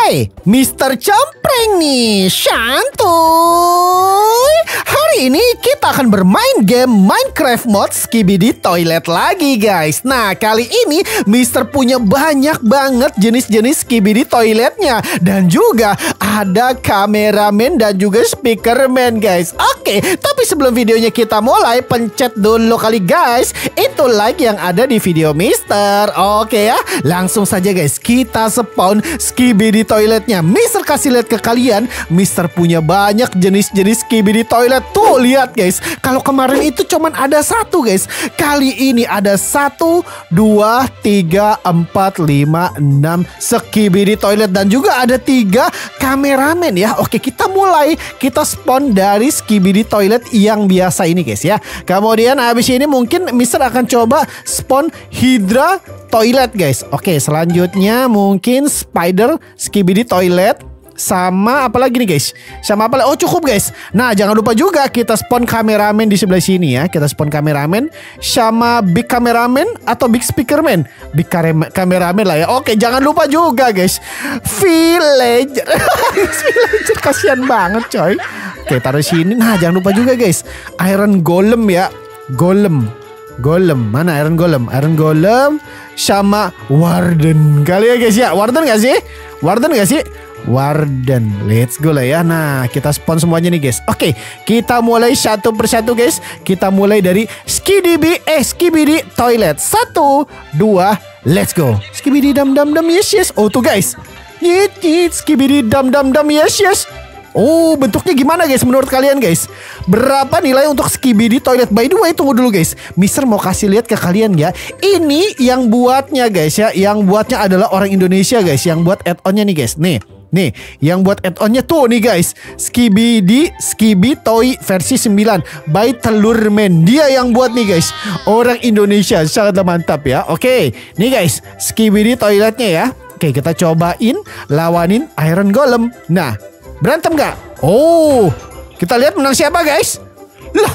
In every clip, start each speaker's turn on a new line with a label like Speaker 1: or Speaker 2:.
Speaker 1: Oke, Mister Cempreng nih, santuy. Hari ini kita akan bermain game Minecraft mod Skibidi Toilet lagi guys. Nah, kali ini Mister punya banyak banget jenis-jenis Skibidi Toiletnya. Dan juga ada kameramen dan juga speakerman guys. Oke, tapi sebelum videonya kita mulai, pencet dulu kali guys itu like yang ada di video Mister. Oke ya, langsung saja guys kita spawn Skibidi Toiletnya. Mister kasih lihat ke kalian, Mister punya banyak jenis-jenis Skibidi Toilet. Tuh lihat guys, kalau kemarin itu cuman ada satu guys, kali ini ada 1, 2, 3, 4, 5, 6 Skibidi Toilet. Dan juga ada 3 kameramen ya. Oke, kita mulai, kita spawn dari Skibidi Toilet yang biasa ini guys ya. Kemudian habis ini mungkin Mister akan coba spawn Hydra Toilet guys. Oke, selanjutnya mungkin Spider Skibidi Toilet. Sama apa lagi nih guys? Sama apa? Oh cukup guys. Nah jangan lupa juga kita spawn kameramen di sebelah sini ya. Kita spawn kameramen sama big kameramen atau big speakerman. Big kameramen lah ya. Oke, jangan lupa juga guys villager. Villager kasihan banget coy. Oke, taruh sini. Nah jangan lupa juga guys Iron Golem ya. Golem mana Iron Golem? Iron Golem sama Warden kali ya guys ya. Warden gak sih? Warden, let's go lah ya. Nah kita spawn semuanya nih guys. Oke, kita mulai satu persatu guys. Kita mulai dari Skibidi Toilet. 1, 2, let's go. Skibidi dam dam dam, yes. Oh tuh guys, Skibidi dam dam dam, yes. Oh, bentuknya gimana guys menurut kalian guys? Berapa nilai untuk Skibidi Toilet? By the way, tunggu dulu guys, Mister mau kasih lihat ke kalian ya. Ini yang buatnya guys ya. Yang buatnya adalah orang Indonesia guys. Yang buat add-onnya nih guys. Nih, yang buat add-onnya tuh nih guys, Skibi Toy versi 9 by Telurmen. Dia yang buat nih guys. Orang Indonesia, sangat mantap ya. Oke, nih guys, Skibidi Toiletnya ya. Oke, kita cobain lawanin Iron Golem. Nah, berantem gak? Oh, kita lihat menang siapa guys? Lah,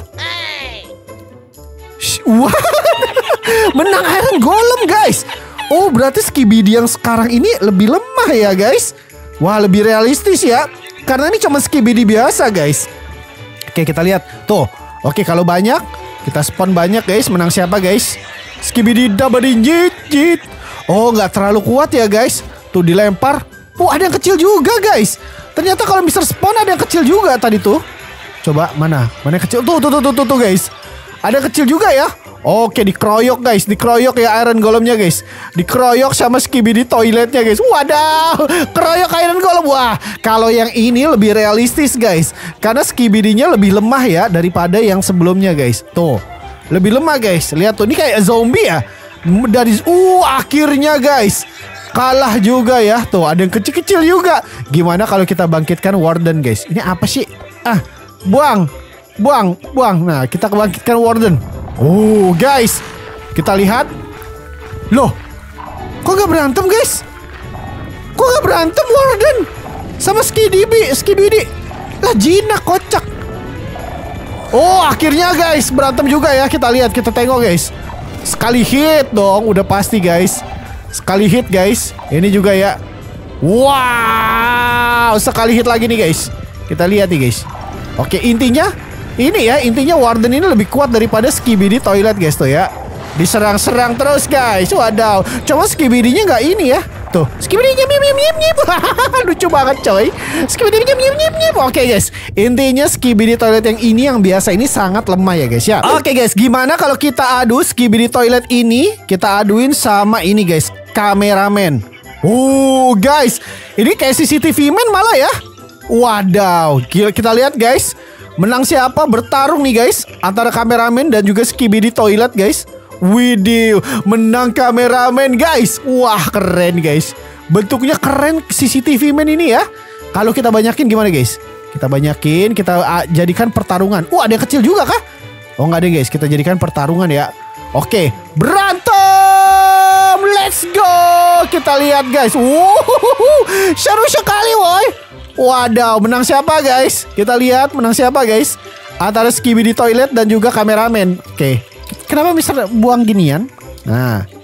Speaker 1: wah, menang Iron Golem guys. Oh, berarti Skibidi yang sekarang ini lebih lemah ya guys. Wah, lebih realistis ya. Karena ini cuma Skibidi biasa guys. Oke, kita lihat tuh. Oke, kalau banyak kita spawn banyak guys. Menang siapa guys? Skibidi dabadinjit. Oh, nggak terlalu kuat ya guys. Tuh dilempar. Oh, ada yang kecil juga guys. Ternyata kalau Mister spawn ada yang kecil juga tadi tuh. Coba mana yang kecil? Tuh guys. Ada yang kecil juga ya. Oke, dikeroyok guys. Dikeroyok ya Iron Golemnya guys. Dikeroyok sama Skibidi Toiletnya guys. Wadaw, keroyok Iron Golem. Wah, kalau yang ini lebih realistis guys. Karena Skibidinya lebih lemah ya daripada yang sebelumnya guys. Tuh, lebih lemah guys. Lihat tuh, ini kayak zombie ya. Dari akhirnya guys kalah juga ya. Tuh ada yang kecil-kecil juga. Gimana kalau kita bangkitkan Warden guys? Ini apa sih? Buang. Nah kita bangkitkan Warden. Oh guys, kita lihat. Loh, kok gak berantem guys? Kok gak berantem Warden sama Skibidi? Lah jinak, kocak. Oh akhirnya guys berantem juga ya. Kita lihat, kita tengok guys. Sekali hit dong, udah pasti guys. Sekali hit guys. Ini juga ya. Wow, sekali hit lagi nih guys. Kita lihat nih guys. Oke, intinya Warden ini lebih kuat daripada Skibidi Toilet guys tuh ya. Diserang-serang terus guys. Wadaw, cuma Skibidinya nggak ini ya. Tuh, Skibidinya nyip. Lucu banget coy. Skibidinya nyip. Oke guys, intinya Skibidi Toilet yang ini yang biasa ini sangat lemah ya guys ya. Oke guys, gimana kalau kita adu Skibidi Toilet ini? Kita aduin sama ini guys, kameramen. Guys, ini kayak CCTV man malah ya. Wadaw, kita lihat guys. Menang siapa? Bertarung nih guys antara kameramen dan juga Skibidi Toilet guys. Widih, menang kameramen guys. Wah, keren guys. Bentuknya keren CCTV man ini ya. Kalau kita banyakin gimana guys? Kita banyakin, kita jadikan pertarungan. Ada yang kecil juga kah? Oh nggak ada guys, kita jadikan pertarungan ya. Oke, berantem. Let's go. Kita lihat guys. Seru sekali woy. Wadaw, menang siapa guys? Kita lihat menang siapa guys? Antara Skibidi Toilet dan juga kameramen. Oke, kenapa Mister buang ginian? Nah,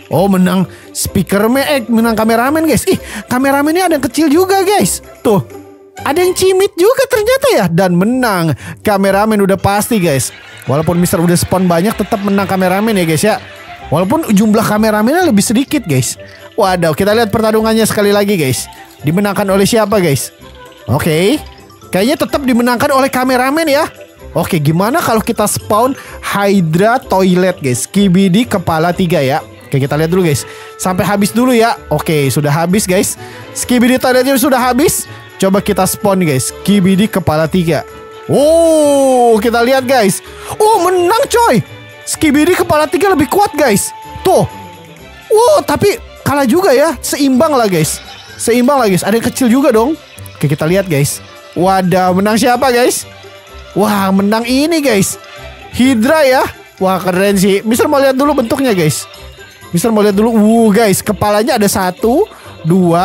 Speaker 1: Oh, menang speakerman, menang kameramen guys. Ih, kameramennya ada yang kecil juga guys. Tuh, ada yang cimit juga ternyata ya. Dan menang kameramen udah pasti guys. Walaupun Mister udah spawn banyak, tetap menang kameramen ya guys ya. Walaupun jumlah kameramennya lebih sedikit guys. Waduh, kita lihat pertarungannya sekali lagi guys. Dimenangkan oleh siapa guys? Oke, kayaknya tetap dimenangkan oleh kameramen ya. Oke, gimana kalau kita spawn Hydra toilet guys? Skibidi kepala 3 ya. Oke, kita lihat dulu guys. Sampai habis dulu ya. Oke, sudah habis guys. Skibidi toiletnya sudah habis. Coba kita spawn guys. Skibidi kepala 3. Oh, kita lihat guys. Oh, menang coy. Skibidi kepala 3 lebih kuat guys. Tuh. Wow, tapi kalah juga ya. Seimbang lah guys. Seimbang lah guys. Ada yang kecil juga dong. Oke, kita lihat guys. Wadah, menang siapa guys? Wah, menang ini guys. Hydra ya. Wah, keren sih. Mister mau lihat dulu bentuknya guys. Mister mau lihat dulu. Guys, kepalanya ada 1, 2,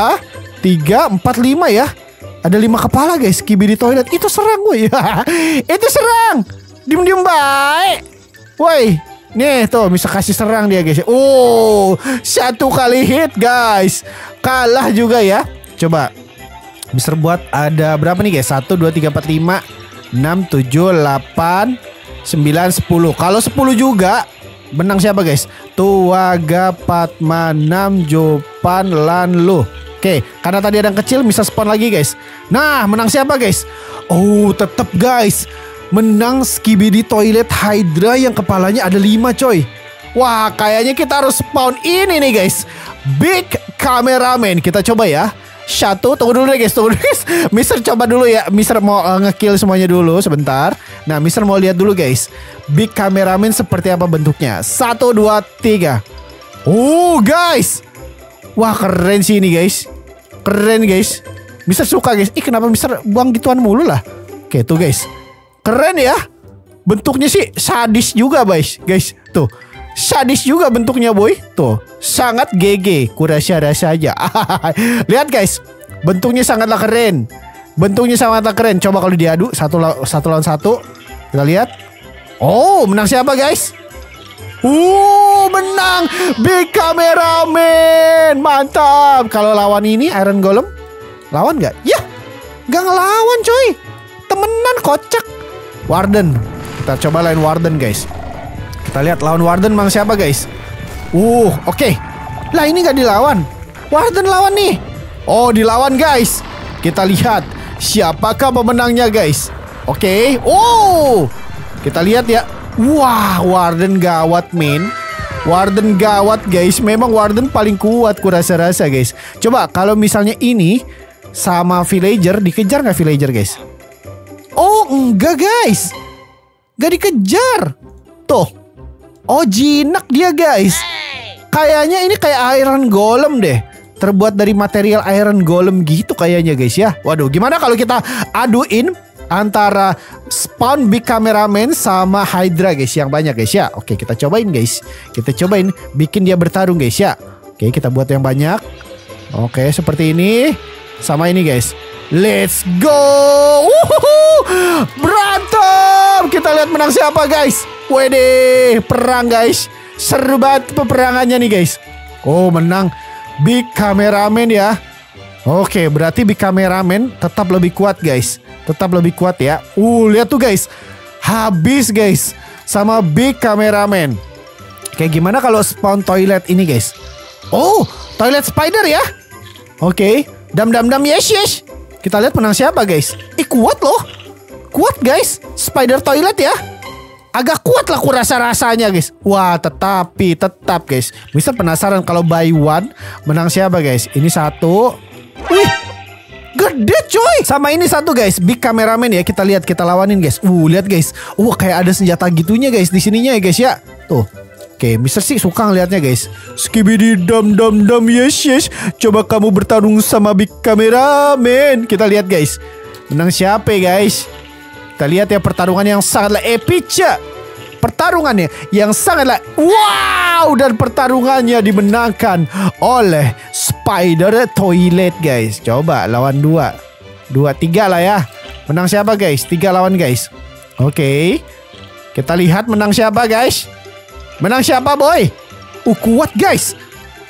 Speaker 1: 3, 4, 5 ya. Ada 5 kepala guys. Skibidi toilet. Itu serang woi. Itu serang. Diem-diem baik. Woi. Nih tuh, bisa kasih serang dia guys. Oh, 1 kali hit guys. Kalah juga ya. Coba Mister buat ada berapa nih guys? 1, 2, 3, 4, 5, 6, 7, 8, 9, 10. Kalau 10 juga menang siapa guys? Tuaga Patma 6 Jopan Lanlu. Oke, karena tadi ada yang kecil bisa spawn lagi guys. Nah, menang siapa guys? Oh, tetap guys. Menang Skibidi Toilet Hydra yang kepalanya ada 5 coy. Wah, kayaknya kita harus spawn ini nih guys. Big Cameraman. Kita coba ya. 1, tunggu dulu deh guys, tunggu dulu guys. Mister coba dulu ya. Mister mau ngekill semuanya dulu sebentar. Nah, Mister mau lihat dulu guys. Big Cameraman seperti apa bentuknya. 1, 2, 3. Oh guys. Wah, keren sih ini guys. Keren guys. Mister suka guys. Kenapa Mister buang gituan mulu lah. Oke, tuh guys. Keren ya. Bentuknya sih sadis juga guys. Guys, tuh. Sadis juga bentuknya boy. Tuh, sangat GG. Kurasa-rasa aja. Lihat guys. Bentuknya sangatlah keren. Bentuknya sangatlah keren. Coba kalau diadu satu lawan satu. Kita lihat. Oh, menang siapa guys? Menang Big Cameraman. Mantap. Kalau lawan ini Iron Golem, lawan gak? Ya, gak ngelawan coy. Temenan kocak. Warden. Kita coba lain Warden guys. Kita lihat lawan Warden mang siapa guys. Oke. Lah ini gak dilawan. Warden lawan nih. Oh, dilawan guys. Kita lihat siapakah pemenangnya guys. Oke. Kita lihat ya. Wah, Warden gawat men. Warden gawat guys. Memang Warden paling kuat kurasa-rasa guys. Coba kalau misalnya ini sama villager, dikejar gak villager guys? Oh enggak guys. Gak dikejar. Tuh. Oh, jinak dia guys. Kayaknya ini kayak Iron Golem deh. Terbuat dari material Iron Golem gitu kayaknya guys ya. Waduh, gimana kalau kita aduin antara spawn Big Cameraman sama Hydra guys yang banyak guys ya. Oke, kita cobain guys. Kita cobain bikin dia bertarung guys ya. Oke, kita buat yang banyak. Oke, seperti ini. Sama ini guys. Let's go. Berantem. Kita lihat menang siapa guys. Wede, perang guys. Seru banget peperangannya nih guys. Oh, menang Big Cameraman ya. Oke, berarti Big Cameraman tetap lebih kuat guys. Tetap lebih kuat ya. Lihat tuh guys. Habis guys sama Big Cameraman. Kayak gimana kalau spawn toilet ini guys? Oh, toilet spider ya. Oke, dam yes. Kita lihat menang siapa guys. Kuat loh. Kuat guys. Spider toilet ya. Agak kuat lah kurasa-rasanya guys. Wah, tetap guys. Mister penasaran kalau buy one menang siapa guys. Ini 1. Wih, gede coy. Sama ini 1 guys. Big Cameraman ya. Kita lihat, kita lawanin guys. Lihat guys. Kayak ada senjata gitunya guys di sininya ya guys ya. Tuh. Oke, Mister sih suka ngeliatnya guys. Skibidi dam yes. Coba kamu bertarung sama Big Cameraman. Kita lihat guys. Menang siapa guys? Kita lihat ya pertarungan yang sangatlah epic ya. Pertarungannya yang sangatlah wow. Dan pertarungannya dimenangkan oleh Spider Toilet guys. Coba lawan 2, 3 lah ya. Menang siapa guys? 3 lawan guys. Oke. Kita lihat menang siapa guys. Menang siapa boy? Kuat guys.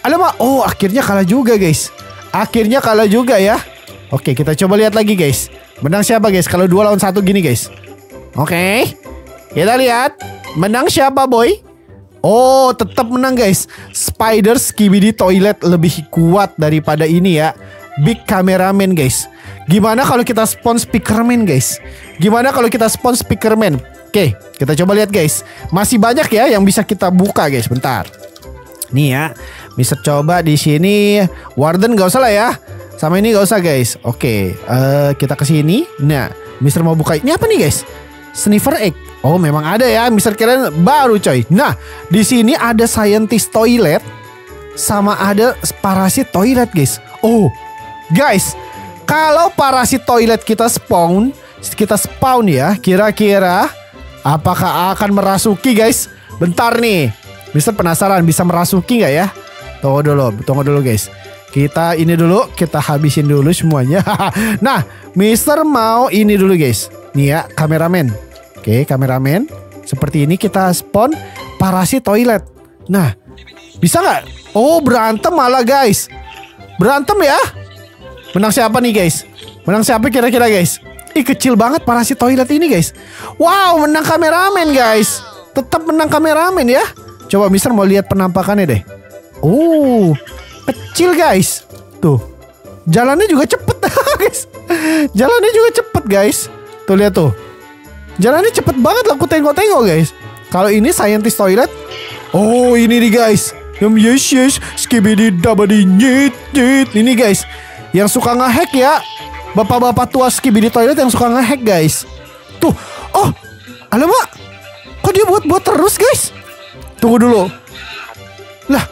Speaker 1: Alamak, oh akhirnya kalah juga guys. Akhirnya kalah juga ya. Oke, kita coba lihat lagi guys. Menang siapa guys kalau 2 lawan 1 gini guys? Oke, kita lihat. Menang siapa boy? Oh, tetap menang guys. Spider Skibidi Toilet lebih kuat daripada ini ya, Big Cameraman guys. Gimana kalau kita spawn Speakerman guys? Gimana kalau kita spawn Speakerman? Oke, kita coba lihat guys. Masih banyak ya yang bisa kita buka guys. Bentar. Nih ya, bisa coba di sini. Warden gak usah lah ya. Sama ini gak usah guys. Oke, kita ke sini. Nah, Mister mau buka ini apa nih guys? Sniffer egg. Oh, memang ada ya. Mister keren baru coy. Nah, di sini ada Scientist Toilet sama ada Parasit Toilet guys. Oh, guys, kalau Parasit Toilet kita spawn ya, kira-kira apakah akan merasuki guys? Bentar nih. Mister penasaran bisa merasuki nggak ya? Tunggu dulu guys. Kita ini dulu, kita habisin dulu semuanya. Nah, Mister mau ini dulu guys. Nih ya, kameramen. Oke, kameramen. Seperti ini kita spawn Parasit Toilet. Nah, bisa nggak? Oh, berantem malah guys. Berantem ya? Menang siapa nih guys? Menang siapa kira-kira guys? Ih, kecil banget Parasit Toilet ini guys. Wow, menang kameramen guys. Tetap menang kameramen ya. Coba Mister mau lihat penampakannya deh. Oh, kecil guys. Tuh, jalannya juga cepet guys. Jalannya juga cepet guys. Tuh lihat tuh. Jalannya cepet banget lah, aku tengok-tengok guys. Kalau ini Scientist Toilet. Oh, ini nih guys. Yes, Skibidi Dabadi nyit. Ini guys, yang suka ngehack ya. Bapak-bapak tua Skibidi Toilet yang suka ngehack guys. Tuh, oh, alamak. Kok dia buat terus guys? Tunggu dulu. Lah,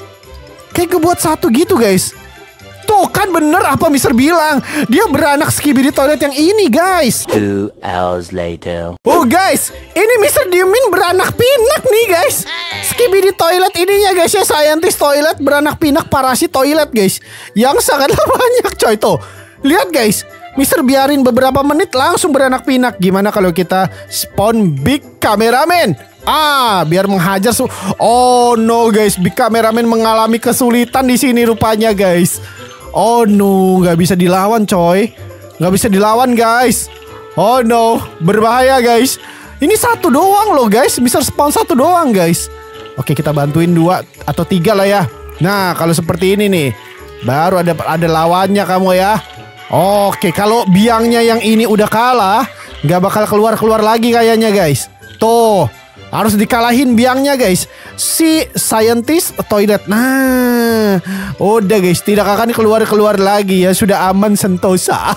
Speaker 1: kayak kebuat satu gitu guys. Tuh kan bener apa Mister bilang. Dia beranak Skibidi Toilet yang ini guys.
Speaker 2: 2 hours later.
Speaker 1: Oh guys, ini Mister diemin beranak pinak nih guys. Skibidi Toilet ininya guys ya, Scientist Toilet beranak pinak Parasit Toilet guys. Yang sangatlah banyak coy tuh. Lihat guys, Mister biarin beberapa menit langsung beranak pinak. Gimana kalau kita spawn Big Cameraman? Biar menghajar Oh no guys, Big Cameraman mengalami kesulitan di sini rupanya guys. Oh no, nggak bisa dilawan coy. Nggak bisa dilawan guys. Oh no, berbahaya guys. Ini satu doang loh guys. Mister spawn satu doang guys. Oke, kita bantuin 2 atau 3 lah ya. Nah, kalau seperti ini nih, baru ada lawannya kamu ya. Oke, kalau biangnya yang ini udah kalah, nggak bakal keluar lagi kayaknya guys. Tuh, harus dikalahin biangnya guys, si Scientist Toilet. Nah, udah guys, tidak akan keluar lagi ya. Sudah aman sentosa.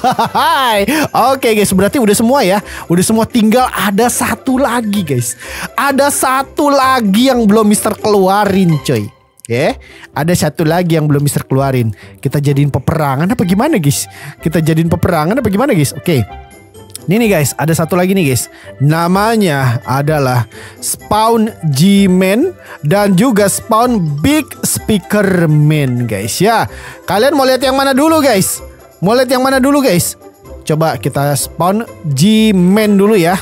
Speaker 1: Oke guys, berarti udah semua ya. Udah semua, tinggal ada satu lagi guys. Ada satu lagi yang belum Mister keluarin coy. Ada satu lagi yang belum Mister keluarin. Kita jadiin peperangan apa gimana guys? Kita jadiin peperangan apa gimana guys? Oke. Ini nih guys, ada satu lagi nih guys. Namanya adalah Spawn G-Man dan juga Spawn Big Speakerman guys ya. Kalian mau lihat yang mana dulu guys? Mau lihat yang mana dulu guys? Coba kita spawn G-Man dulu ya.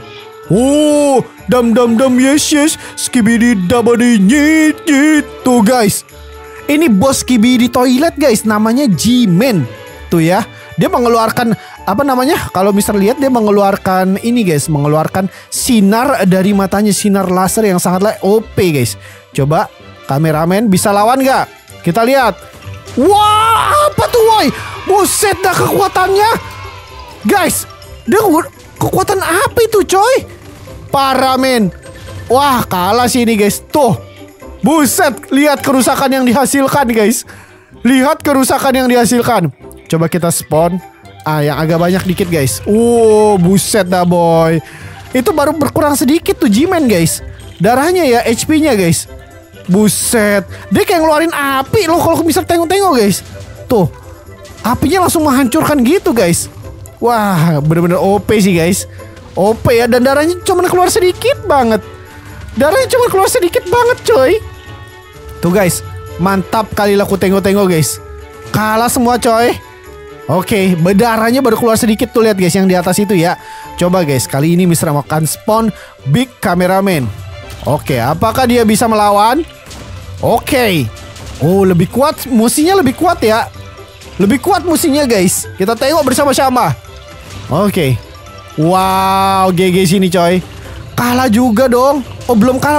Speaker 1: Dam yes, Skibidi Dabadi nyit. Tuh guys, ini bos Skibidi Toilet guys, namanya G-Man. Tuh ya, dia mengeluarkan apa namanya? Kalau Mister lihat dia mengeluarkan ini guys, mengeluarkan sinar dari matanya, sinar laser yang sangatlah OP guys. Coba kameramen bisa lawan nggak? Kita lihat. Wah, apa tuh woi? Buset dah kekuatannya. Guys, dia kekuatan apa itu coy? Parah men. Wah, kalah sih ini guys. Tuh, buset, lihat kerusakan yang dihasilkan guys. Lihat kerusakan yang dihasilkan. Coba kita spawn yang agak banyak dikit guys. Buset dah boy. Itu baru berkurang sedikit tuh G-Man guys. Darahnya ya, HP-nya guys. Buset, dia kayak ngeluarin api loh kalau bisa tengok-tengok guys. Tuh, apinya langsung menghancurkan gitu guys. Wah, bener-bener OP sih guys. OP ya, dan darahnya cuma keluar sedikit banget. Darahnya cuma keluar sedikit banget coy. Tuh guys, mantap kali lah aku tengok-tengok guys. Kalah semua coy. Oke, darahnya baru keluar sedikit tuh, lihat guys yang di atas itu ya. Coba guys, kali ini Mister akan spawn Big Cameraman. Oke, apakah dia bisa melawan? Oke, Oh, lebih kuat. Musuhnya lebih kuat ya. Lebih kuat musuhnya guys. Kita tengok bersama-sama. Oke. Wow, GG sini coy. Kalah juga dong. Oh, belum kalah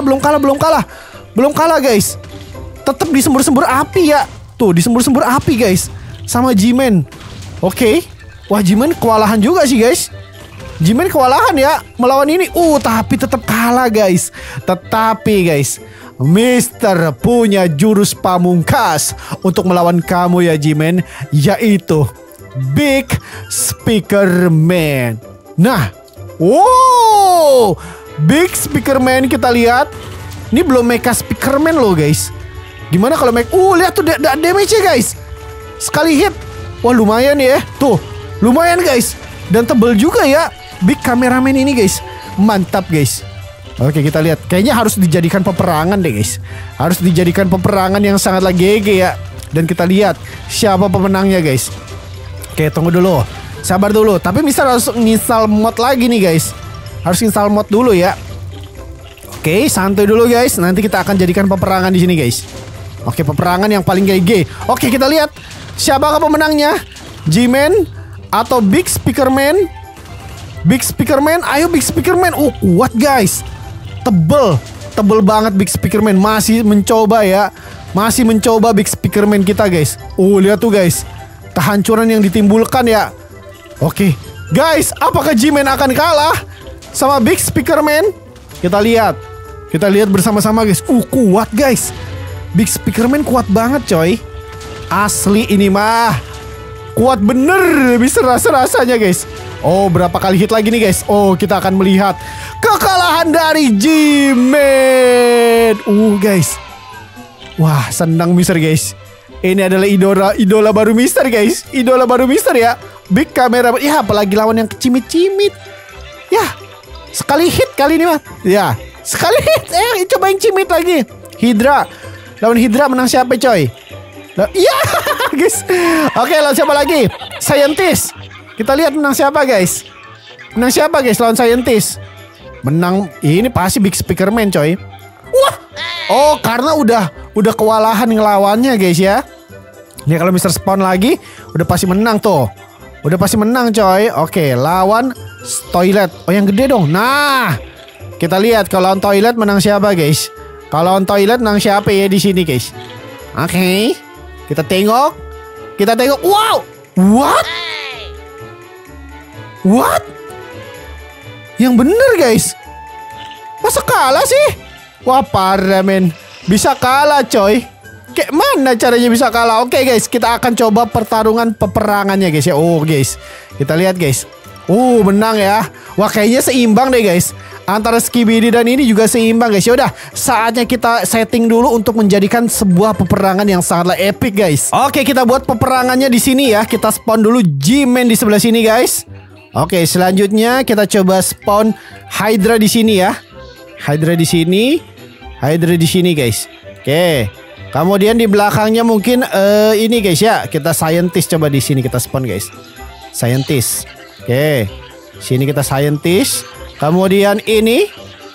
Speaker 1: guys. Tetap di sembur-sembur api ya. Tuh, di sembur-sembur api guys. Sama G-Man. Oke. Wah, G-Man kewalahan juga sih guys. G-Man kewalahan ya melawan ini. Tapi tetap kalah guys. Tetapi guys, Mister punya jurus pamungkas untuk melawan kamu ya G-Man, yaitu Big Speaker Man. Nah, wow, Big Speaker Man kita lihat. Ini belum Mecha Speaker Man loh guys. Gimana kalau lihat tuh damage-nya guys. Sekali hit. Wah, lumayan ya. Tuh, lumayan guys. Dan tebel juga ya Big Cameraman ini guys. Mantap guys. Oke, kita lihat. Kayaknya harus dijadikan peperangan deh guys. Harus dijadikan peperangan yang sangatlah GG ya. Dan kita lihat siapa pemenangnya guys. Oke, tunggu dulu. Sabar dulu. Tapi Mister harus install mod lagi nih guys. Harus install mod dulu ya. Oke, santai dulu guys. Nanti kita akan jadikan peperangan di sini guys. Oke, peperangan yang paling GG. Oke, kita lihat siapakah pemenangnya. G-Man atau Big Speaker Man? Big Speaker Man, ayo Big Speaker Man. Kuat guys. Tebel banget Big Speaker Man. Masih mencoba ya. Masih mencoba Big Speaker Man kita guys. Lihat tuh guys. Kehancuran yang ditimbulkan ya. Oke, guys, apakah G-Man akan kalah sama Big Speaker Man? Kita lihat. Kita lihat bersama-sama guys. Kuat guys. Big Speaker Man kuat banget coy. Asli ini mah. Kuat bener. Bisa rasa-rasanya guys. Berapa kali hit lagi nih guys. Kita akan melihat kekalahan dari G-Man. Guys. Wah, senang Mister guys. Ini adalah idola baru Mister guys. Idola baru Mister ya. Big Cameraman. Ya, apalagi lawan yang kecimit-cimit. Ya, sekali hit kali ini mah. Ya, sekali hit. Coba yang cimit lagi. Hydra. Lawan Hydra menang siapa coy? Iya guys. Oke, lawan siapa lagi? Scientist. Kita lihat menang siapa guys. Menang siapa guys lawan Scientist? Menang ini pasti Big Speaker Man coy. Wah. Karena udah kewalahan ngelawannya guys ya. Nih kalau Mister spawn lagi udah pasti menang tuh. Udah pasti menang coy. Oke, lawan Toilet. Yang gede dong. Nah, kita lihat kalau lawan Toilet menang siapa guys. Kalau lawan Toilet menang siapa ya di sini guys. Oke. Kita tengok. Wow. What? Yang bener guys. Masa kalah sih? Wah, parah men. Bisa kalah coy. Kayak mana caranya bisa kalah? Oke guys, kita akan coba pertarungan peperangannya guys ya. Guys, kita lihat guys. Menang ya. Wah, kayaknya seimbang deh guys. Antara Skibidi dan ini juga seimbang guys. Yaudah, saatnya kita setting dulu untuk menjadikan sebuah peperangan yang sangatlah epic guys. Oke, kita buat peperangannya di sini ya. Kita spawn dulu G-Man di sebelah sini guys. Oke, selanjutnya kita coba spawn Hydra di sini ya. Hydra di sini guys. Oke. Kemudian di belakangnya mungkin ini guys ya. Kita Scientist coba di sini kita spawn guys. Scientist. Oke. Sini kita Scientist. Kemudian ini.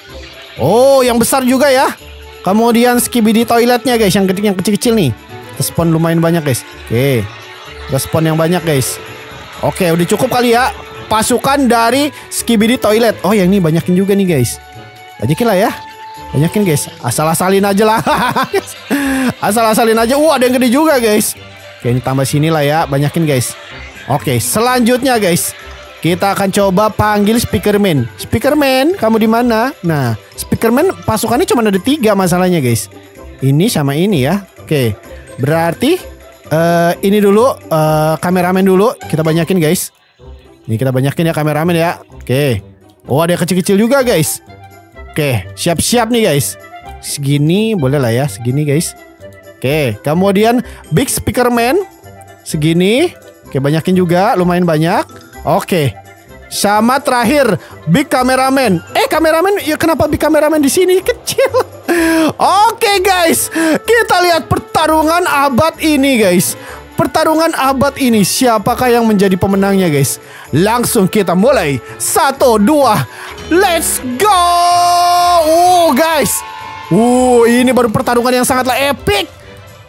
Speaker 1: Yang besar juga ya. Kemudian Skibidi Toiletnya guys, yang kecil-kecil nih. Kita spawn lumayan banyak guys. Oke. Kita spawn yang banyak guys. Oke, udah cukup kali ya. Pasukan dari Skibidi Toilet. Yang ini banyakin juga nih guys. Banyakin lah ya. Banyakin guys. Asal-asalin aja lah. Asal-asalin aja. Ada yang gede juga guys. Oke, ini tambah sini lah ya. Banyakin guys. Oke, selanjutnya guys, kita akan coba panggil Speakerman. Speakerman, kamu di mana? Nah, Speakerman pasukannya cuma ada 3 masalahnya guys. Ini sama ini ya. Oke, berarti ini dulu kameramen dulu. Kita banyakin guys. Ini kita banyakin ya kameramen ya. Oke. Ada yang kecil-kecil juga guys. Oke, siap-siap nih guys. Segini boleh lah ya, segini guys. Oke, kemudian Big Speakerman segini. Oke, banyakin juga, lumayan banyak. Oke. Sama terakhir Big Cameraman. Kameramen, ya kenapa Big Cameraman di sini kecil? Oke guys, kita lihat pertarungan abad ini guys. Pertarungan abad ini, siapakah yang menjadi pemenangnya guys? Langsung kita mulai. 1, 2, let's go. Guys. Ini baru pertarungan yang sangatlah epic.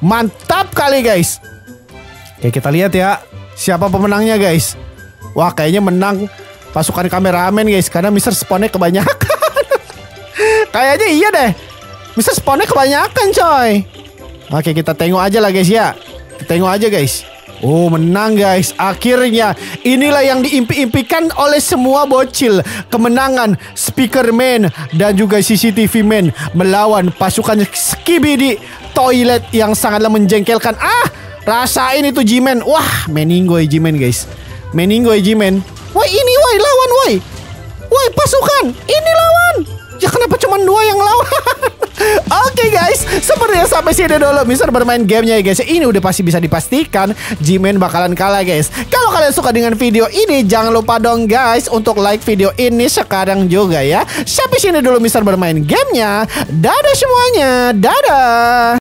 Speaker 1: Mantap kali guys. Oke, kita lihat ya siapa pemenangnya guys. Wah, kayaknya menang pasukan kameramen guys, karena Mr. Spawnnya kebanyakan. Kayaknya iya deh, Mr. Spawnnya kebanyakan coy. Oke, kita tengok aja lah guys ya. Kita tengok aja guys. Oh, menang guys. Akhirnya inilah yang diimpi-impikan oleh semua bocil. Kemenangan Speakerman dan juga CCTV Man melawan pasukan Skibidi Toilet yang sangatlah menjengkelkan. Rasain itu G-Man. Wah, meninggoy G-Man guys. Meninggoy G-Man. Woi, ini woi, lawan woi. Woi, pasukan, ini lawan. Ya kenapa cuma 2 yang lawan? Oke guys, sepertinya sampai sini dulu Mister bermain gamenya ya guys. Ini udah pasti bisa dipastikan G-Man bakalan kalah guys. Kalau kalian suka dengan video ini, jangan lupa dong guys untuk like video ini sekarang juga ya. Sampai sini dulu Mister bermain gamenya. Dadah semuanya, dadah.